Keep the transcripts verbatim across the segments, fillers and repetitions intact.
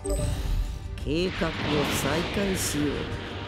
計画を再開しよう。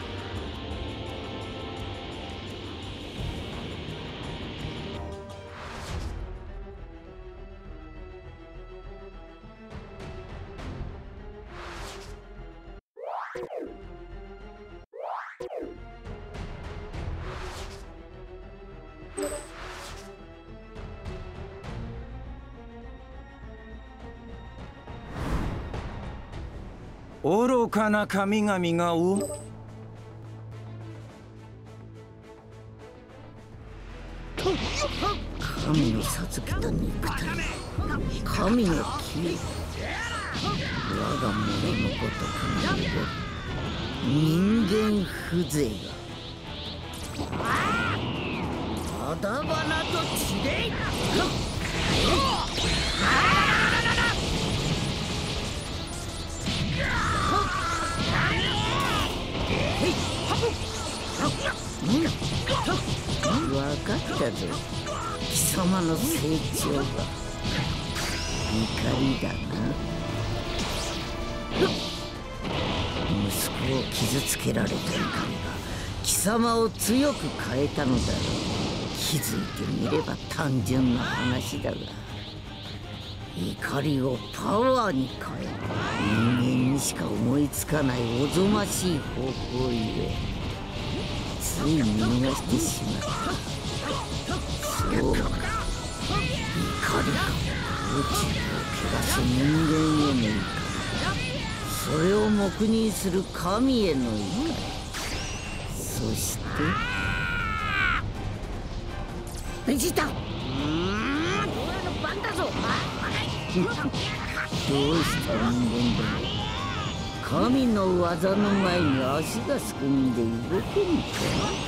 愚かな神々がお神の授けた肉体、神の木、我が物のごとくなる人間風情がただ花と血で分かったぞ。貴様の成長が怒りだな。息子を傷つけられた怒りが貴様を強く変えたのだろう。気づいてみれば単純な話だが、怒りをパワーに変え人間にしか思いつかないおぞましい方法ゆえつい見逃してしまった。そうか、怒りが宇宙を汚す人間への怒り、それを黙認する神への怒り、そしてベジータ、うーん、俺の番だぞ。どうした人間だ。神の技の前に足がすくんで動けんか。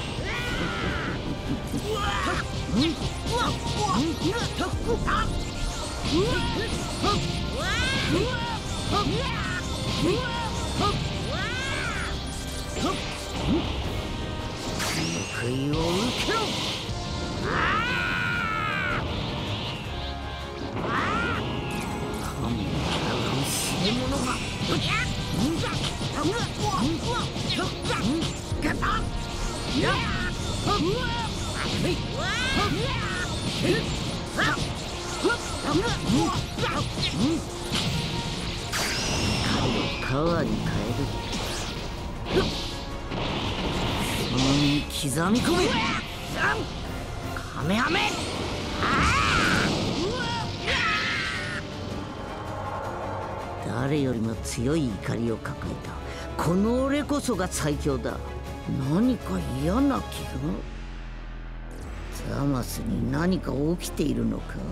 報いを受けろ。神の教え物がカワに変える。その身刻み込め。カメハメ。誰よりも強い怒りを抱えたこの俺こそが最強だ。何か嫌な気が。ザマスに何か起きているのか。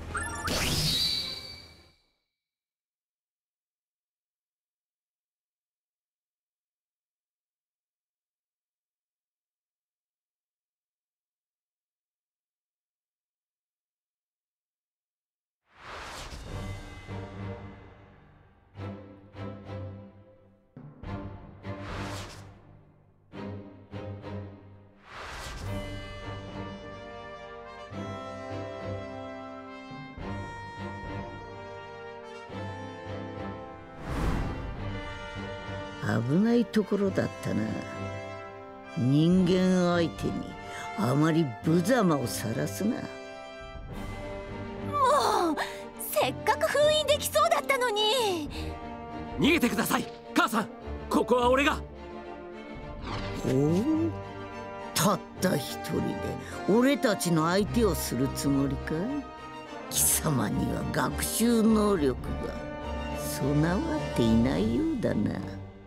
危ないところだったな。人間相手にあまり無様を晒すな。 もうせっかく封印できそうだったのに。 逃げてください母さん、ここは俺が。 ほう、たった一人で俺たちの相手をするつもりか。貴様には学習能力が備わっていないようだな。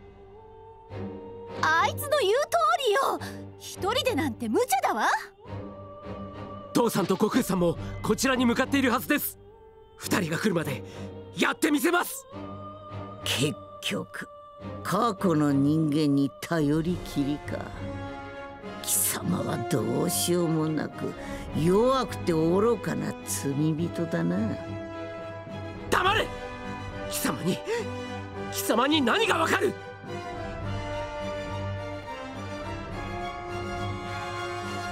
あいつの言う通りよ。一人でなんて無茶だわ。 父さんと悟空さんもこちらに向かっているはずです。二人が来るまでやってみせます。 結局過去の人間に頼りきりか。貴様はどうしようもなく弱くて愚かな罪人だな。 黙れ。貴様に貴様に何がわかる。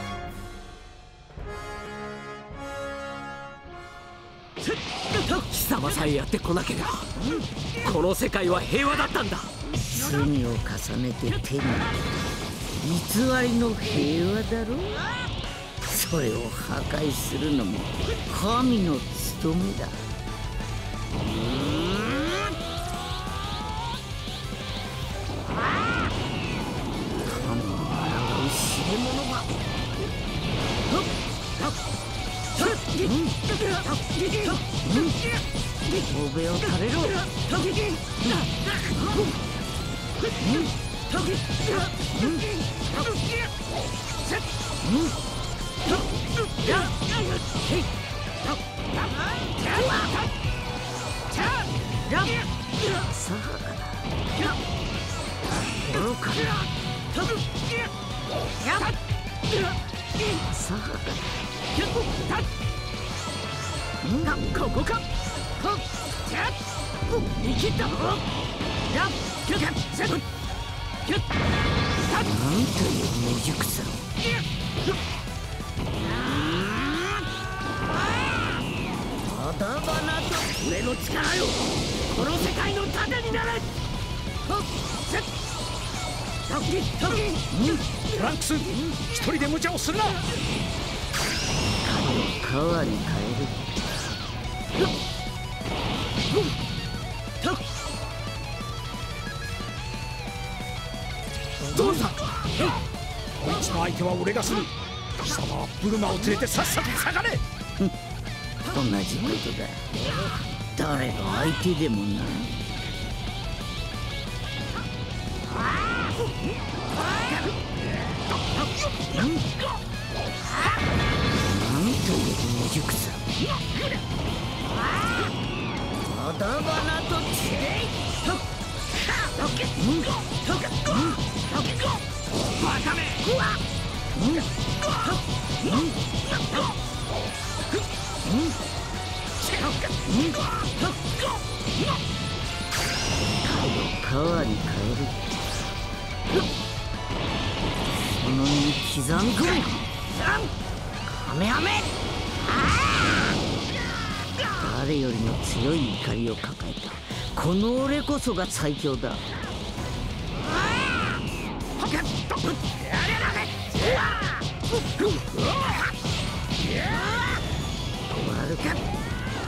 貴様様さえやってこなければこの世界は平和だったんだ。 罪を重ねて手に偽りの平和だろう。それを破壊するのも神の務めだ。神に抗う知れ者が帯を垂れろ。さあ愚かなさあここか。生きた。 なんという未熟さ。ただばなと俺の力よ、この世界の盾になれ。 トランクス、一人で無茶をするな。 彼を川に変える。 どうさ。 こいつの相手は俺がする。貴様はブルマを連れてさっさと下がれ。 同じことだ。誰が相手でもない。なんという未熟さ。ただばなとつれい。 バカめ。 川に変える。その身に刻み込め。カメハメ。誰よりも強い怒りを抱えたこの俺こそが最強だ。悪かった。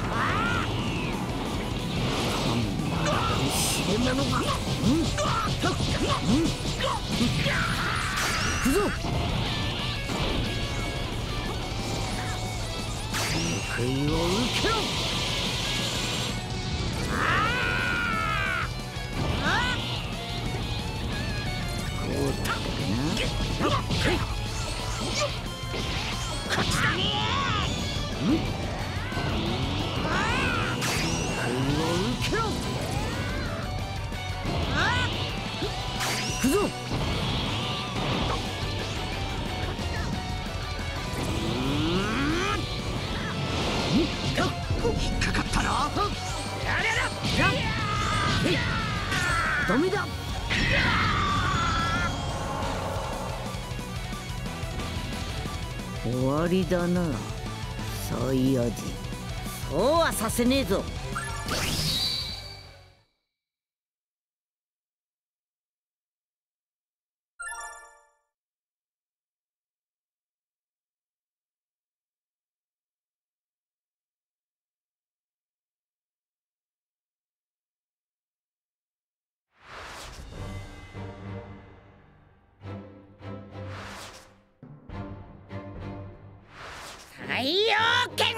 知れ者が。うん。行くぞ。報いを受けろ。こうだったかな。こっちだ。うん。受けろ。行くぞ。引っかかったな。ダメだ。終わりだな、サイヤ人。そうはさせねえぞ。太陽剣。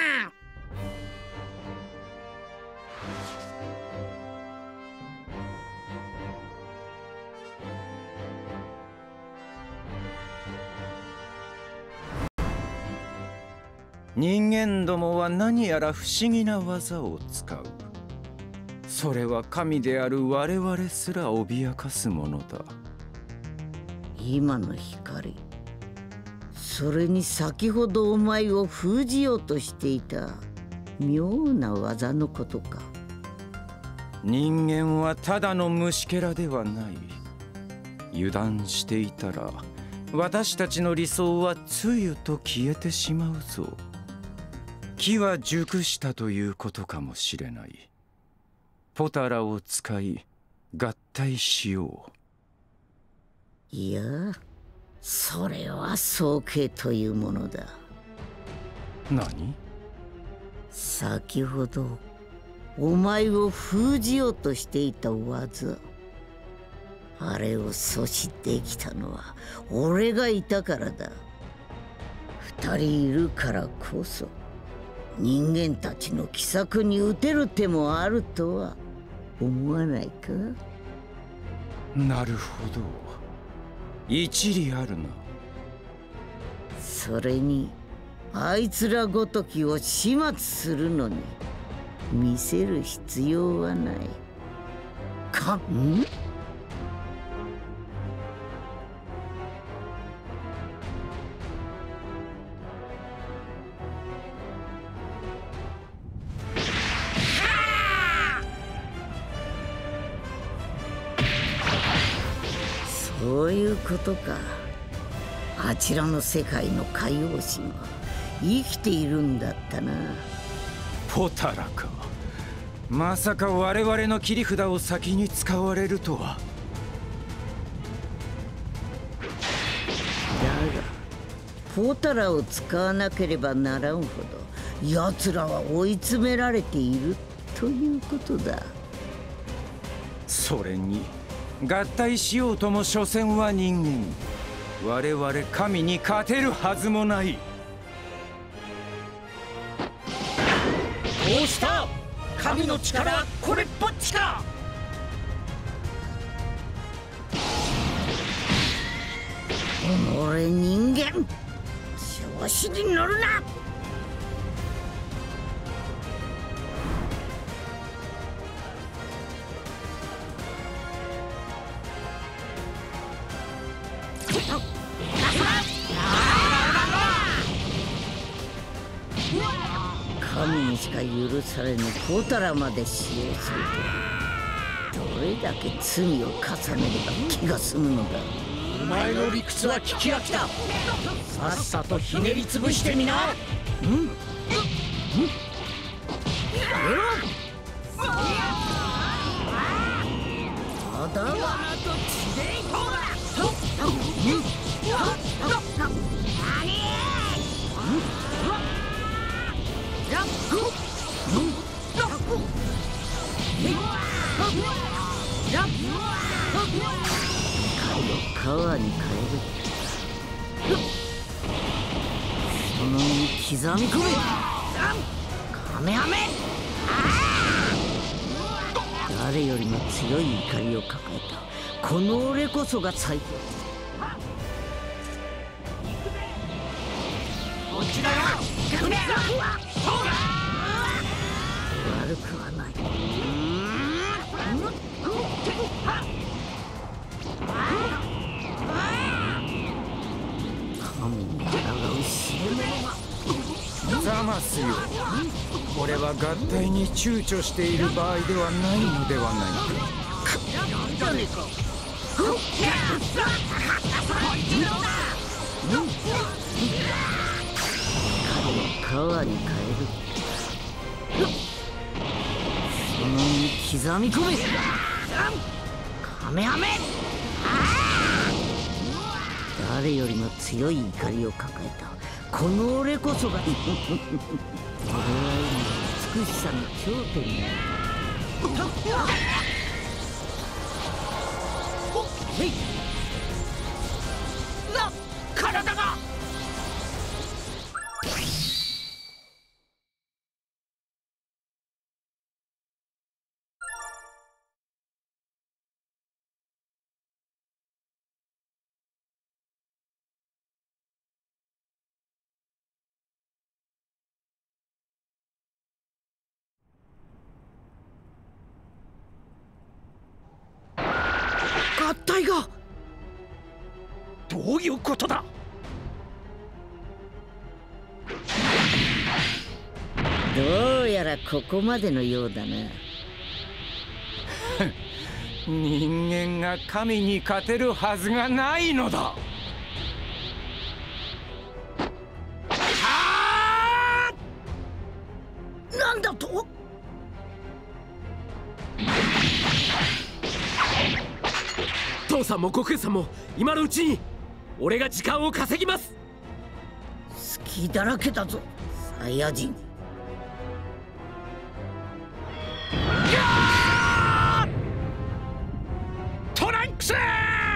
人間どもは何やら不思議な技を使う。それは神である我々すら脅かすものだ。 今の光、それに先ほどお前を封じようとしていた妙な技のことか。 人間はただの虫けらではない。油断していたら私たちの理想はつゆと消えてしまうぞ。 機は熟したということかもしれない。ポタラを使い合体しよう。いや、それは双形というものだ。 何？ 先ほどお前を封じようとしていた技、あれを阻止できたのは俺がいたからだ。二人いるからこそ人間たちの奇策に打てる手もあるとは思わないか？ なるほど、一理あるな。 それにあいつらごときを始末するのに見せる必要はない。かん？そういうことか。あちらの世界の海王神は生きているんだったな。 ポタラか。まさか我々の切り札を先に使われるとは。だがポタラを使わなければならんほど奴らは追い詰められているということだ。 それに合体しようとも所詮は人間。我々神に勝てるはずもない。 どうした？神の力はこれっぽっちか？ 俺人間調子に乗るな。神にしか許されぬポタラまで使用するとは、どれだけ罪を重ねれば気が済むのだ。 お前の理屈は聞き飽きた。さっさとひねり潰してみな。うんうんうん。 ただ川に変える。その身に刻み込め。カメハメ。誰よりも強い怒りを抱えたこの俺こそが最強。こちらが悪くはない。神に抗う知恵者が。 ざますよ。これは合体に躊躇している場合ではないのではないか。 川に変える。その身に刻み込め。カメハメ。誰よりも強い怒りを抱えたこの俺こそが俺は今美しさの頂点にある。へいな、体が合体が。 どういうことだ？ どうやらここまでのようだな。 人間が神に勝てるはずがないのだ。 父さんも悟空さんも今のうちに俺が時間を稼ぎます。 隙だらけだぞサイヤ人。 トランクス！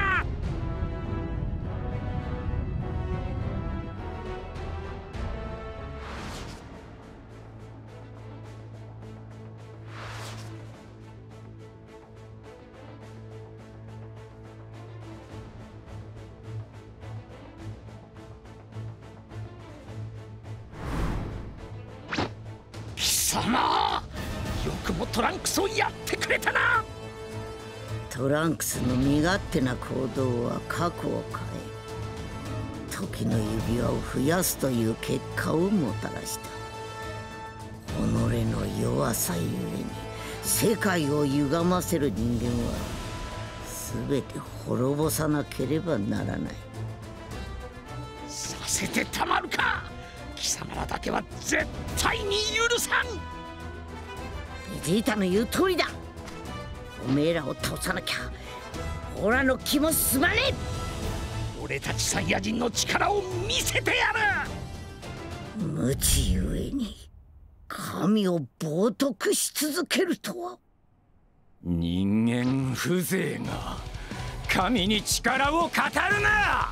貴様、よくもトランクスをやってくれたな。 トランクスの身勝手な行動は過去を変え、時の指輪を増やすという結果をもたらした。己の弱さゆえに世界を歪ませる人間は全て滅ぼさなければならない。 させてたまるか。貴様らだけは絶対に許さん。 ベジータの言う通りだ。おめえらを倒さなきゃオラの気も済まねえ。 俺たちサイヤ人の力を見せてやる。 無知ゆえに神を冒涜し続けるとは。 人間風情が神に力を語るな。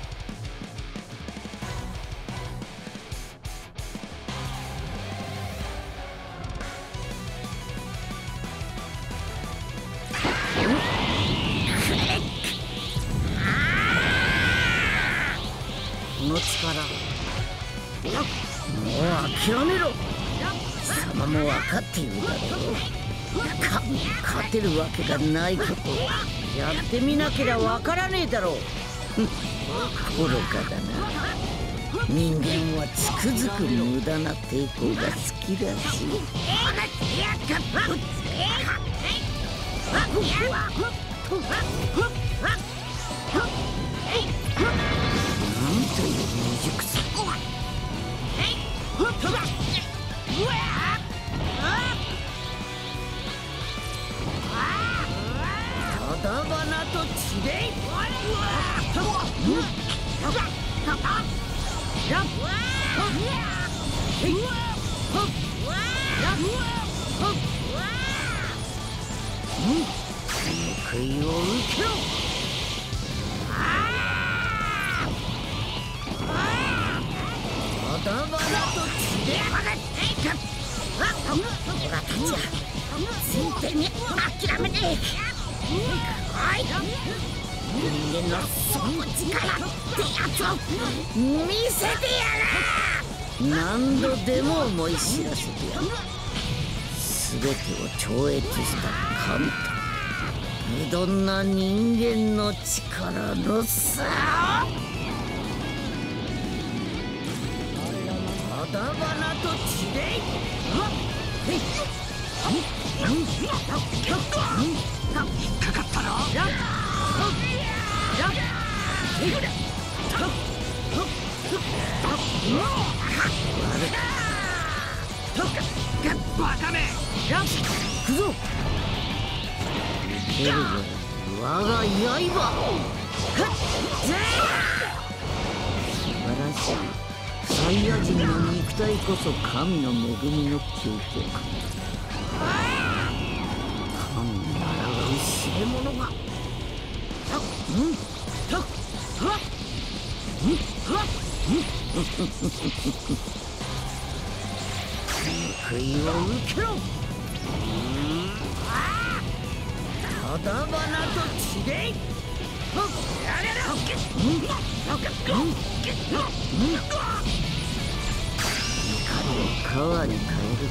この力もう諦めろ。貴様も分かっているだろう。か勝てるわけがないことやってみなけりゃ分からねえだろう。愚かだな。人間はつくづく無駄な抵抗が好きらしい。なんという未熟さ。ただばなと血で報いを受けろ。ただばなと血でオラたちはついてに諦めねえ。人間の底力ってやつを見せてやら。何度でも思い知らせてやる。全てを超越した神と無鈍な人間の力の差。ただばなと血で引っかかったな。バカめ行くぞ。受けるぞ我が刃。素晴らしい。サイヤ人の肉体こそ神の恵みの究極。神に抗う知れ者が。うん報いを受けろ。ただばなと血で怒りを川に変える。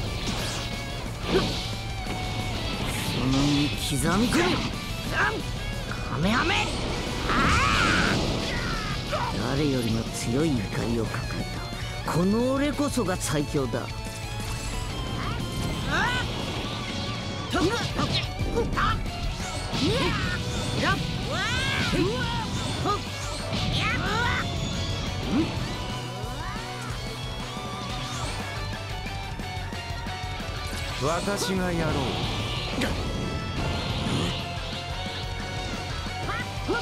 その身刻み込む。カメハメ。誰よりも強い怒りを抱えたこの俺こそが最強だ。 私がやろう。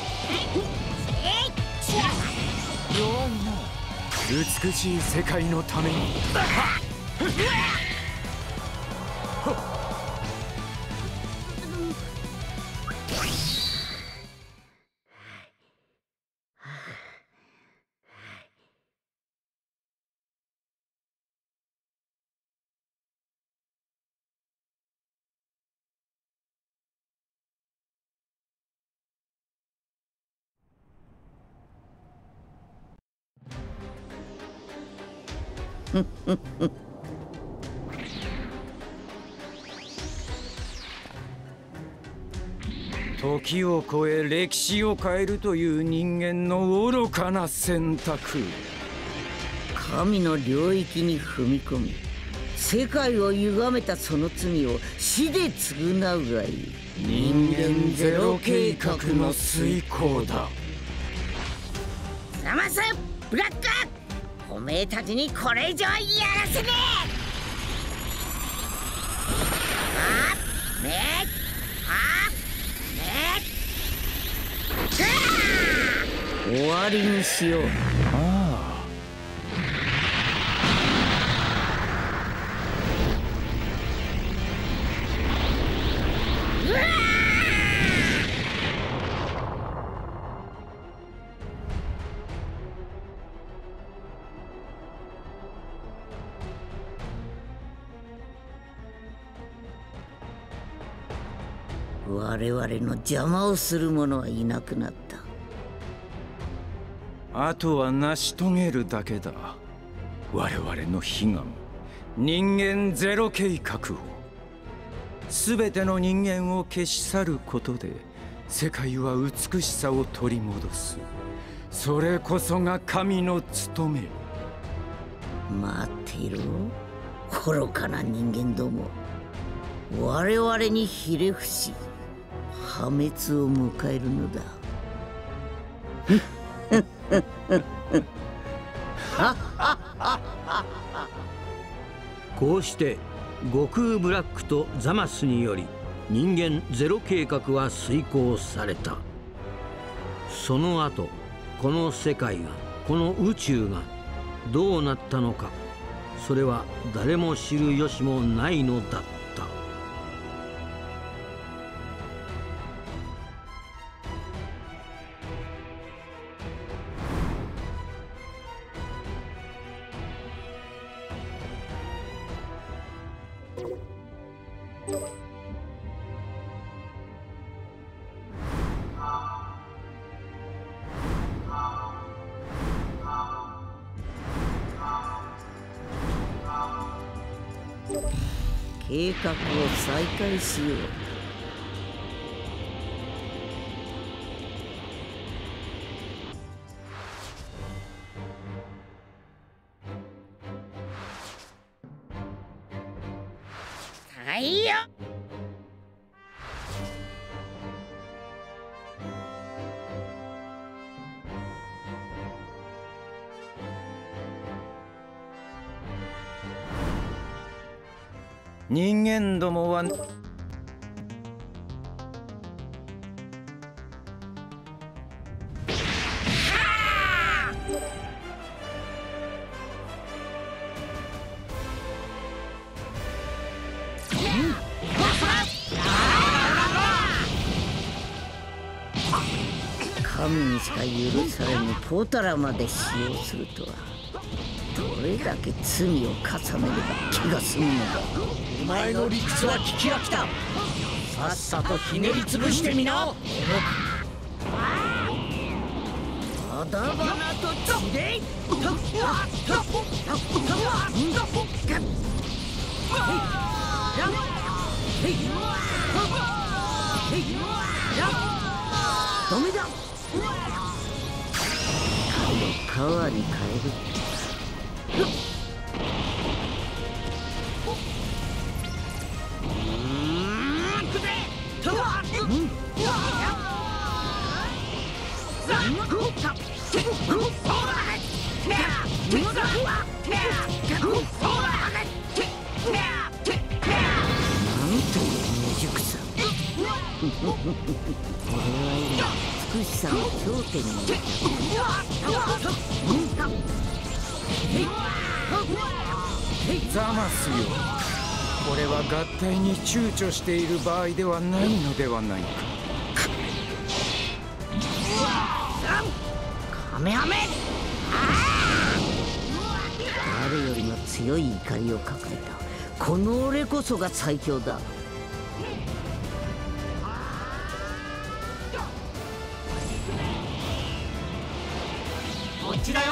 美しい世界のために。時を超え歴史を変えるという人間の愚かな選択。 神の領域に踏み込み世界を歪めたその罪を死で償うがいい。 人間ゼロ計画の遂行だ。 ザマスブラック、おめえたちにこれ以上やらせねえ。あっめあっめ終わりにしよう。 ああ、 我々の邪魔をする者はいなくなった。 あとは成し遂げるだけだ。我々の悲願、人間ゼロ計画を。全ての人間を消し去ることで世界は美しさを取り戻す。それこそが神の務め。 待っていろ、愚かな人間ども。我々にひれ伏し破滅を迎えるのだ。 こうして悟空ブラックとザマスにより人間ゼロ計画は遂行された。その後この世界が、この宇宙がどうなったのか、それは誰も知る由もないのだった。 計画を再開しよう。太陽人間どもは神にしか許されぬポタラまで使用するとは、どれだけ罪を重ねれば気が済むのだ。 お前の理屈は聞き飽きた。さっさとひねりつぶしてみな。 あだ花と血でダメだ。川に変える。俺は今美しさの頂点にいる。 ザマスよ、これは合体に躊躇している場合ではないのではないか。 カメハメ、誰よりも強い怒りを抱えたこの俺こそが最強だ。 こっちだよ。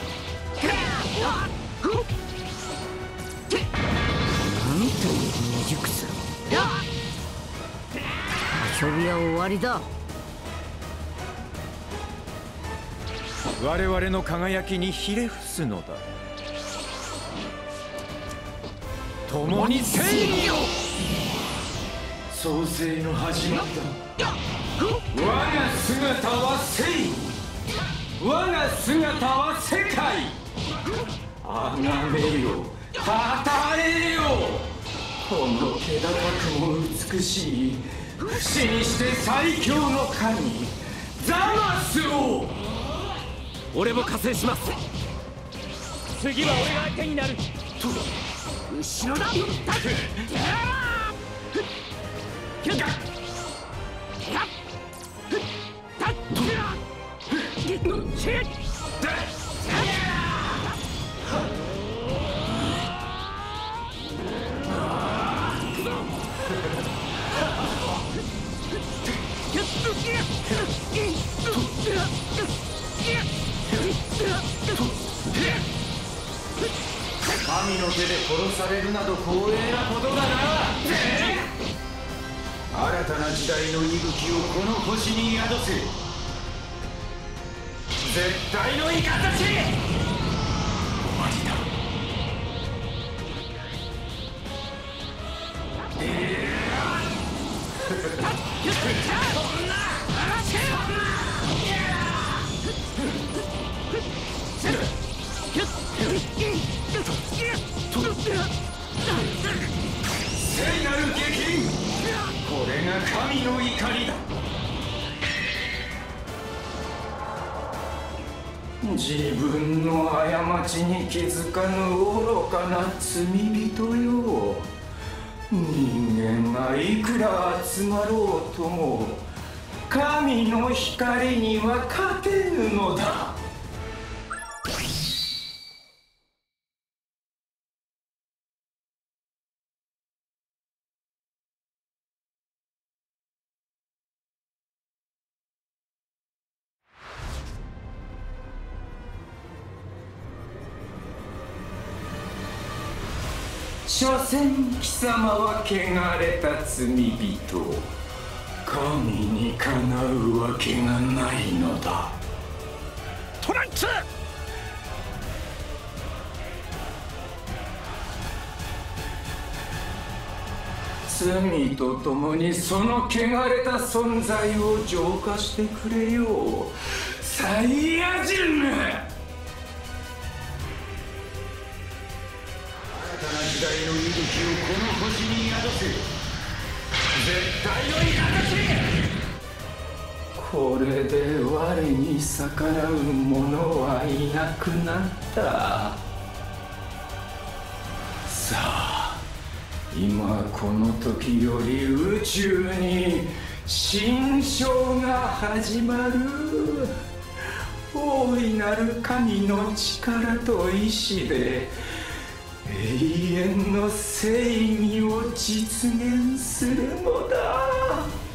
なんという未熟さ。遊びは終わりだ。 我々の輝きにひれ伏すのだ。共にせいよ。創世の始まりだ。我が姿は正義、我が姿は世界。あがめよ、たたえよ。この気高くも美しい、不死にして最強の神ザマスを。 俺も加勢します。次は俺が相手になる。後ろだ。 神の手で殺されるなど光栄なことだな。新たな時代の息吹をこの星に宿せ。絶対のイカたち。終わりだ。聖なる激鱗、これが神の怒りだ。自分の過ちに気づかぬ愚かな罪人よ。人間がいくら集まろうとも神の光には勝てぬのだ。所詮貴様は汚れた罪人。神にかなうわけがないのだ。 トランクス！ 罪とともにその汚れた存在を浄化してくれよう、サイヤ人。時代の息吹をこの星に宿せ。絶対のいかたち。これで我に逆らう者はいなくなった。さあ、今この時より宇宙に新章が始まる。大いなる神の力と意志で永遠の正義を実現するのだ。